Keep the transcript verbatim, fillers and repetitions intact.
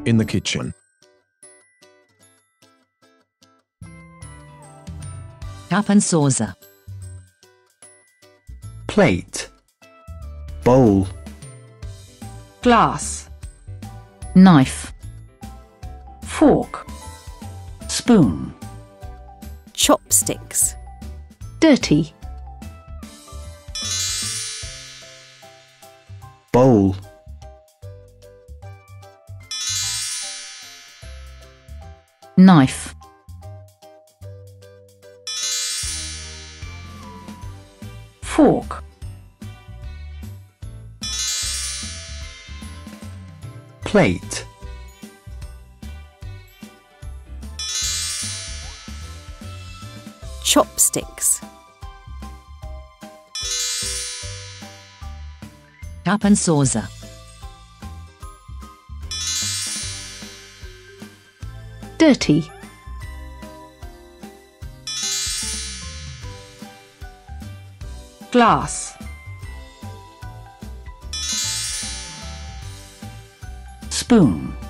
in the kitchen. Cup and saucer. Plate, bowl, glass, Knife. fork, spoon, chopsticks, dirty, bowl, Knife. fork, plate, chopsticks, Cup and saucer. dirty, glass, spoon.